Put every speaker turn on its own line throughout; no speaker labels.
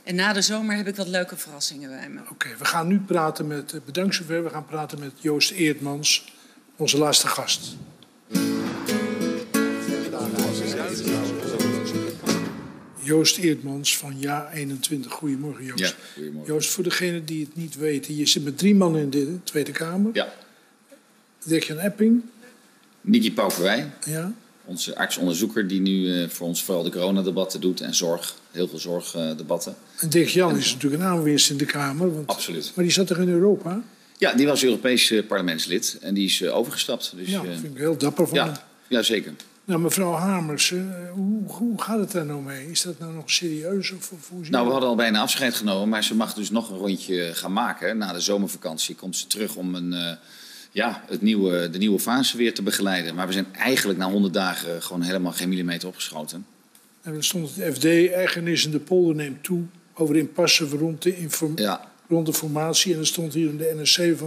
En na de zomer heb ik wat leuke verrassingen bij me.
Oké, we gaan nu praten met, bedankt zover, we gaan praten met Joost Eertmans, onze laatste gast. Joost Eertmans van Ja21. Goedemorgen, Joost.
Ja, goedemorgen.
Joost, voor degenen die het niet weten, je zit met 3 mannen in de Tweede Kamer.
Ja.
Dirk-Jan Epping.
Nicky Pauverwij,
Ja.
onze artsonderzoeker die nu voor ons vooral de coronadebatten doet en heel veel zorgdebatten.
En Dirk-Jan is natuurlijk een aanwinst in de Kamer. Want,
Absoluut.
Maar die zat toch in Europa?
Ja, die was Europees parlementslid en die is overgestapt. Dus,
Ja, dat vind ik heel dapper van hem.
ja, zeker.
Nou, mevrouw Hamers, hoe gaat het daar nou mee? Is dat nou nog serieus? Of hoe zie
Nou, we
je
hadden al bijna afscheid genomen, maar ze mag dus nog een rondje gaan maken. Na de zomervakantie komt ze terug om de nieuwe fase weer te begeleiden. Maar we zijn eigenlijk na 100 dagen gewoon helemaal geen millimeter opgeschoten.
En dan stond het FD, ergernis in de polder neemt toe over impasse rond de formatie. En er stond hier in de NRC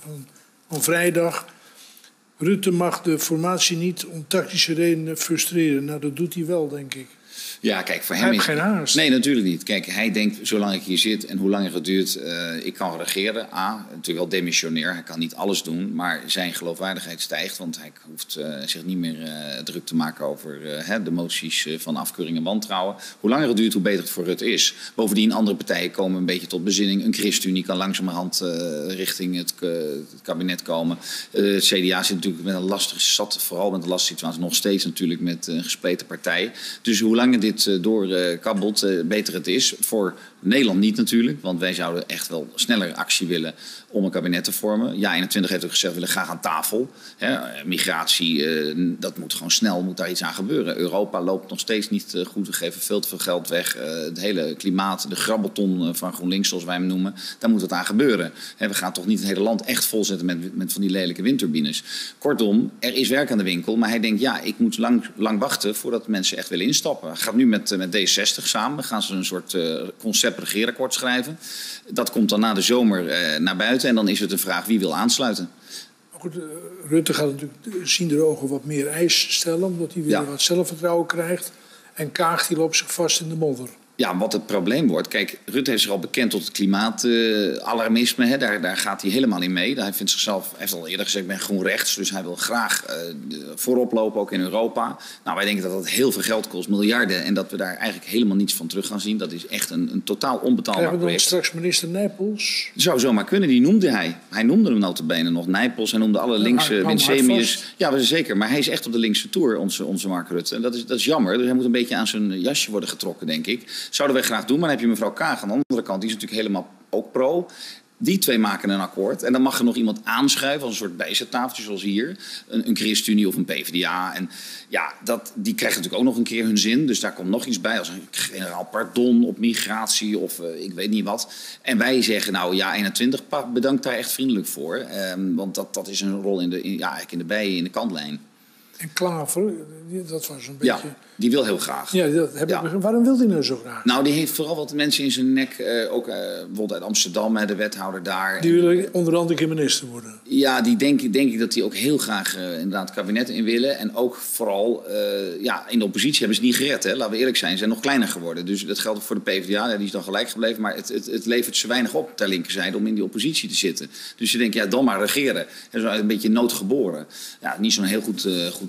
van vrijdag. Rutte mag de formatie niet om tactische redenen frustreren. Nou, dat doet hij wel, denk ik.
Ja, kijk, voor hem
hij heeft geen haast.
Nee, natuurlijk niet. Kijk, hij denkt, zolang ik hier zit en hoe langer het duurt, ik kan regeren. Natuurlijk wel demissionair, hij kan niet alles doen. Maar zijn geloofwaardigheid stijgt, want hij hoeft zich niet meer druk te maken over de moties van afkeuring en wantrouwen. Hoe langer het duurt, hoe beter het voor Rutte is. Bovendien, andere partijen komen een beetje tot bezinning. Een ChristenUnie kan langzamerhand richting het kabinet komen. Het CDA zit natuurlijk met een lastige vooral met een lastige situatie, nog steeds natuurlijk met een gespleten partij. Dus hoe langer dit doorkabbelt, beter het is. Voor Nederland niet natuurlijk, want wij zouden echt wel sneller actie willen om een kabinet te vormen. Ja21 heeft ook gezegd, we willen graag aan tafel. Migratie, dat moet gewoon snel, moet daar iets aan gebeuren. Europa loopt nog steeds niet goed, we geven veel te veel geld weg. Het hele klimaat, de grabbelton van GroenLinks, zoals wij hem noemen, daar moet wat aan gebeuren. We gaan toch niet het hele land echt volzetten met van die lelijke windturbines. Kortom, er is werk aan de winkel, maar hij denkt, ja, ik moet lang wachten voordat mensen echt willen instappen. Hij gaat nu met D60 samen, gaan ze een soort concept regeerakkoord schrijven. Dat komt dan na de zomer naar buiten en dan is het een vraag wie wil aansluiten.
Goed, Rutte gaat natuurlijk zien de ogen wat meer eis stellen, omdat hij weer wat zelfvertrouwen krijgt. En Kaag die loopt zich vast in de modder.
Ja, wat het probleem wordt. Kijk, Rutte heeft zich al bekend tot het klimaatalarmisme. Daar gaat hij helemaal in mee. Hij vindt zichzelf, hij heeft al eerder gezegd, ik ben groen rechts. Dus hij wil graag voorop lopen, ook in Europa. Nou, wij denken dat dat heel veel geld kost, miljarden. En dat we daar eigenlijk helemaal niets van terug gaan zien. Dat is echt een totaal onbetaalbaar
project.
project.
Straks minister Nijpels?
Zou zomaar kunnen, die noemde hij. Hij noemde hem nota bene nog Nijpels. Hij noemde alle linkse Winsemius. Ja, zeker. Maar hij is echt op de linkse toer, onze Mark Rutte. En dat is jammer. Dus hij moet een beetje aan zijn jasje worden getrokken, denk ik. Zouden wij graag doen, maar dan heb je mevrouw Kaag aan de andere kant. Die is natuurlijk helemaal ook pro. Die twee maken een akkoord. En dan mag er nog iemand aanschuiven als een soort bijzettafeltje zoals hier. Een ChristenUnie of een PvdA. En ja, die krijgen natuurlijk ook nog een keer hun zin. Dus daar komt nog iets bij als een generaal pardon op migratie of ik weet niet wat. En wij zeggen nou Ja21 bedankt daar echt vriendelijk voor. Want dat is een rol in de bijen, in de kantlijn.
En Klaver, dat was een beetje...
Ja, die wil heel graag.
Ja, dat heb ik begrepen. Waarom wil hij nou zo graag?
Nou, die heeft vooral wat mensen in zijn nek. Ook bijvoorbeeld uit Amsterdam, de wethouder daar.
Die willen onder andere keer minister worden.
Ja, die denk ik dat die ook heel graag inderdaad het kabinet in willen. En ook vooral in de oppositie hebben ze het niet gered. Hè? Laten we eerlijk zijn, ze zijn nog kleiner geworden. Dus dat geldt ook voor de PvdA. Die is dan gelijk gebleven. Maar het levert ze weinig op ter linkerzijde om in die oppositie te zitten. Dus ze denken, dan maar regeren. En zo een beetje noodgeboren. Ja, niet zo'n heel goed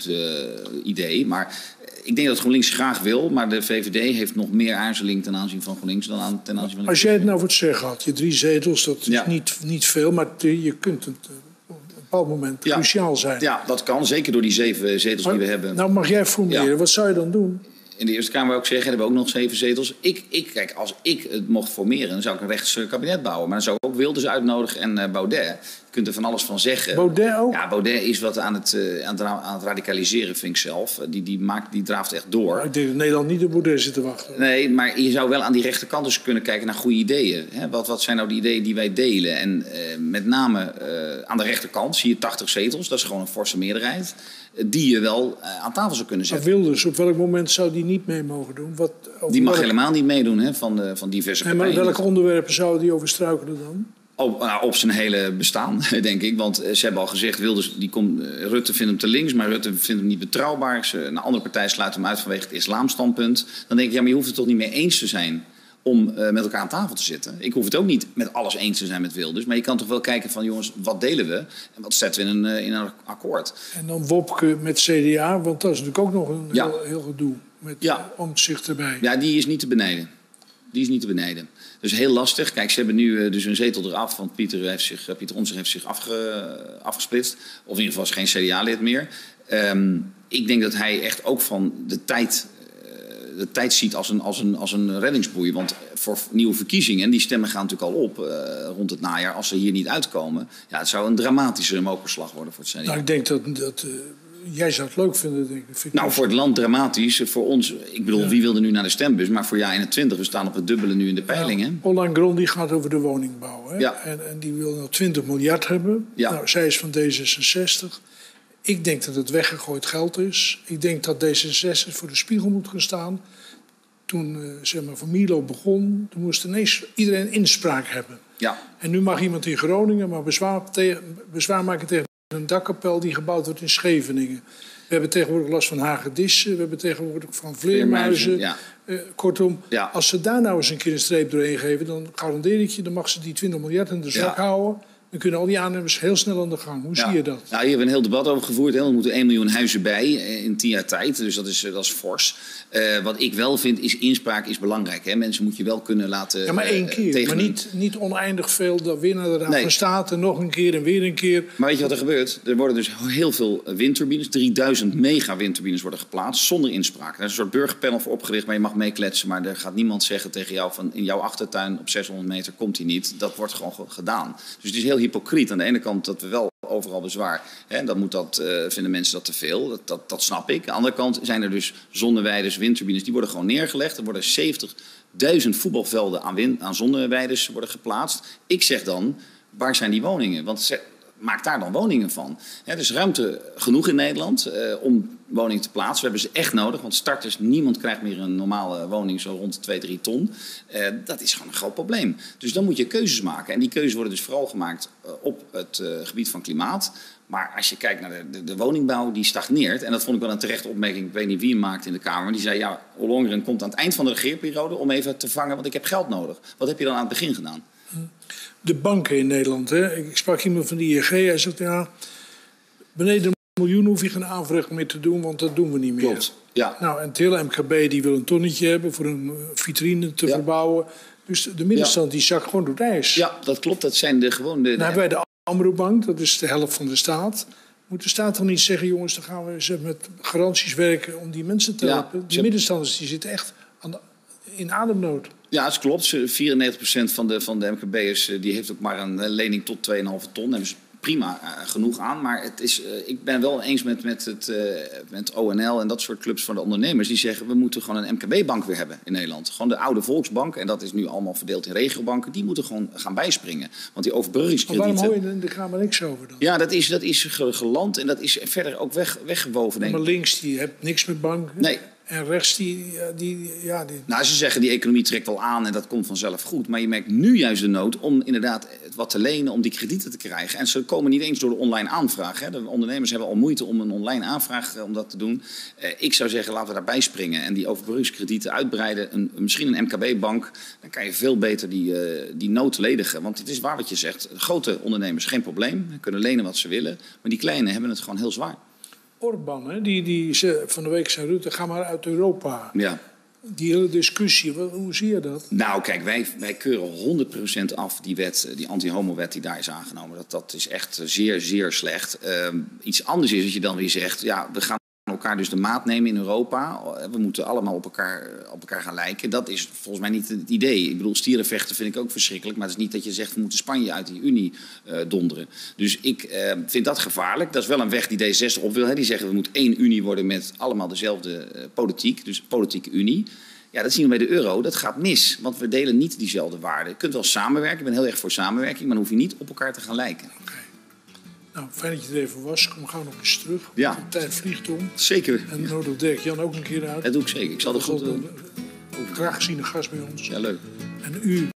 idee. Maar ik denk dat GroenLinks graag wil. Maar de VVD heeft nog meer aarzeling ten aanzien van GroenLinks dan ten aanzien van...
Als jij het nou voor het zeggen had, je 3 zetels, dat is niet veel. Maar je kunt het op een bepaald moment cruciaal zijn.
Ja, dat kan. Zeker door die 7 zetels die we hebben.
Nou mag jij formuleren. Ja. Wat zou je dan doen?
In de Eerste Kamer wil ik zeggen, hebben we ook nog 7 zetels. Kijk, als ik het mocht formeren, dan zou ik een rechts kabinet bouwen. Maar dan zou ik ook Wilders uitnodigen en Baudet. Je kunt er van alles van zeggen.
Baudet ook?
Ja, Baudet is wat aan het radicaliseren, vind ik zelf. Die draaft echt door.
Maar ik denk dat Nederland niet op Baudet zit te wachten.
Nee, maar je zou wel aan die rechterkant dus kunnen kijken naar goede ideeën. Hè? Wat zijn nou de ideeën die wij delen? En met name aan de rechterkant zie je 80 zetels. Dat is gewoon een forse meerderheid. Die je wel aan tafel zou kunnen zetten.
Maar Wilders, op welk moment zou die niet mee mogen doen?
Die mag helemaal niet meedoen van diverse partijen.
Maar welke onderwerpen zou die overstruikelen dan?
Op zijn hele bestaan, denk ik. Want ze hebben al gezegd, Rutte vindt hem te links, maar Rutte vindt hem niet betrouwbaar. Een andere partij sluit hem uit vanwege het islamstandpunt. Dan denk ik, maar je hoeft het toch niet mee eens te zijn om met elkaar aan tafel te zitten. Ik hoef het ook niet met alles eens te zijn met Wilders. Maar je kan toch wel kijken van, jongens, wat delen we? En wat zetten we in een akkoord?
En dan Wopke met CDA, want dat is natuurlijk ook nog een heel gedoe. Met Omtzigt erbij.
Ja, die is niet te beneden. Dus heel lastig. Kijk, ze hebben nu dus een zetel eraf. Want Pieter Omtzigt heeft zich afgesplitst. Of in ieder geval is geen CDA-lid meer. Ik denk dat hij echt ook van de tijd ziet als een reddingsboei. Want voor nieuwe verkiezingen, en die stemmen gaan natuurlijk al op rond het najaar. Als ze hier niet uitkomen, het zou een dramatische mokerslag worden voor het CDA.
Nou, ik denk dat jij zou het leuk vinden, denk ik.
Nou, voor het land dramatisch. Voor ons, ik bedoel, wie wilde nu naar de stembus? Maar voor jaar 21, we staan op het dubbele nu in de peilingen.
Roland Gron die gaat over de woningbouw. Hè?
Ja.
En die wil nog 20 miljard hebben.
Ja.
Nou, zij is van D66. Ik denk dat het weggegooid geld is. Ik denk dat D66 voor de spiegel moet gaan staan. Toen Van Mierlo begon, toen moest ineens iedereen inspraak hebben.
Ja.
En nu mag iemand in Groningen maar bezwaar maken tegen een dakkapel die gebouwd wordt in Scheveningen. We hebben tegenwoordig last van hagedissen. We hebben tegenwoordig van vleermuizen.
Ja.
Kortom, als ze daar nou eens een keer een streep doorheen geven, dan garandeer ik je, dan mag ze die 20 miljard in de zak houden. Dan kunnen al die aannemers heel snel aan de gang. Hoe zie je dat?
Nou, hier hebben we een heel debat over gevoerd. Er moeten 1 miljoen huizen bij in 10 jaar tijd. Dus dat is fors. Wat ik wel vind, is inspraak is belangrijk. Hè? Mensen moet je wel kunnen laten...
Ja, maar 1 keer. Maar niet oneindig veel. Dan weer naar de Raad van State, nog een keer en weer een keer.
Maar weet je wat er gebeurt? Er worden dus heel veel windturbines. 3000 mega-windturbines worden geplaatst zonder inspraak. Er is een soort burgerpanel voor opgericht, maar je mag meekletsen. Maar er gaat niemand zeggen tegen jou van in jouw achtertuin op 600 meter komt hij niet. Dat wordt gewoon gedaan. Dus het is heel hypocriet. Aan de ene kant dat we wel overal bezwaar. Hè, vinden mensen dat te veel. Dat snap ik. Aan de andere kant zijn er dus zonneweiders, windturbines. Die worden gewoon neergelegd. Er worden 70.000 voetbalvelden aan zonneweiders worden geplaatst. Ik zeg dan, waar zijn die woningen? Want maak daar dan woningen van. Er is ruimte genoeg in Nederland om woningen te plaatsen. We hebben ze echt nodig, want starters, niemand krijgt meer een normale woning zo rond de 2-3 ton. Dat is gewoon een groot probleem. Dus dan moet je keuzes maken. En die keuzes worden dus vooral gemaakt op het gebied van klimaat. Maar als je kijkt naar de woningbouw, die stagneert. En dat vond ik wel een terechte opmerking. Ik weet niet wie hem maakte in de Kamer. Die zei, Ollongren komt aan het eind van de regeerperiode om even te vangen, want ik heb geld nodig. Wat heb je dan aan het begin gedaan?
De banken in Nederland. Hè? Ik sprak iemand van de ING. Hij zegt, beneden een miljoen hoef je geen aanvraag meer te doen, want dat doen we niet meer.
Klopt, ja.
Nou, en het hele MKB die wil een tonnetje hebben voor een vitrine te verbouwen. Dus de middenstand die zakt gewoon door het ijs.
Ja, dat klopt. Dat zijn Nou
hebben wij de Amro-bank, dat is de helft van de staat. Moet de staat toch niet zeggen, jongens, dan gaan we eens met garanties werken om die mensen te helpen. De middenstanders die zitten echt in ademnood.
Ja, dat klopt. 94% van de MKB'ers die heeft ook maar een lening tot 2,5 ton. Daar hebben ze prima genoeg aan. Maar ik ben wel eens met ONL en dat soort clubs van de ondernemers. Die zeggen, we moeten gewoon een MKB-bank weer hebben in Nederland. Gewoon de oude Volksbank. En dat is nu allemaal verdeeld in regiobanken. Die moeten gewoon gaan bijspringen. Want die overbruggingskredieten...
Maar waarom hoor je in de Kamer niks over dan?
Ja, dat is geland en dat is verder ook weggewoven.
Maar links, die hebt niks met banken.
Nee.
En rechts,
Nou, ze zeggen die economie trekt wel aan en dat komt vanzelf goed. Maar je merkt nu juist de nood om inderdaad wat te lenen, om die kredieten te krijgen. En ze komen niet eens door de online aanvraag. Hè. De ondernemers hebben al moeite om een online aanvraag om dat te doen. Ik zou zeggen, laten we daarbij springen en die overbruggingskredieten uitbreiden. Misschien een MKB-bank, dan kan je veel beter die nood ledigen. Want het is waar wat je zegt. Grote ondernemers, geen probleem. Kunnen lenen wat ze willen. Maar die kleine hebben het gewoon heel zwaar.
Orbán, hè, die van de week zei Rutte, ga maar uit Europa.
Ja.
Die hele discussie, hoe zie je dat?
Nou, kijk, wij keuren 100% af die wet, die anti-homo-wet die daar is aangenomen. Dat is echt zeer, zeer slecht. Iets anders is dat je dan weer zegt, we gaan elkaar dus de maat nemen in Europa. We moeten allemaal op elkaar gaan lijken. Dat is volgens mij niet het idee. Ik bedoel, stierenvechten vind ik ook verschrikkelijk. Maar het is niet dat je zegt, we moeten Spanje uit die Unie donderen. Dus ik vind dat gevaarlijk. Dat is wel een weg die D66 op wil. Hè. Die zeggen, we moeten 1 Unie worden met allemaal dezelfde politiek. Dus politieke Unie. Ja, dat zien we bij de euro. Dat gaat mis. Want we delen niet diezelfde waarden. Je kunt wel samenwerken. Ik ben heel erg voor samenwerking. Maar dan hoef je niet op elkaar te gaan lijken.
Okay. Nou, fijn dat je er even was. Kom gauw nog eens terug.
Ja.
De tijd vliegt om.
Zeker.
En nodig Dirk-Jan ook een keer uit.
Dat doe ik zeker. Ik zal de
graag gezien een gast bij ons.
Ja, leuk.
En u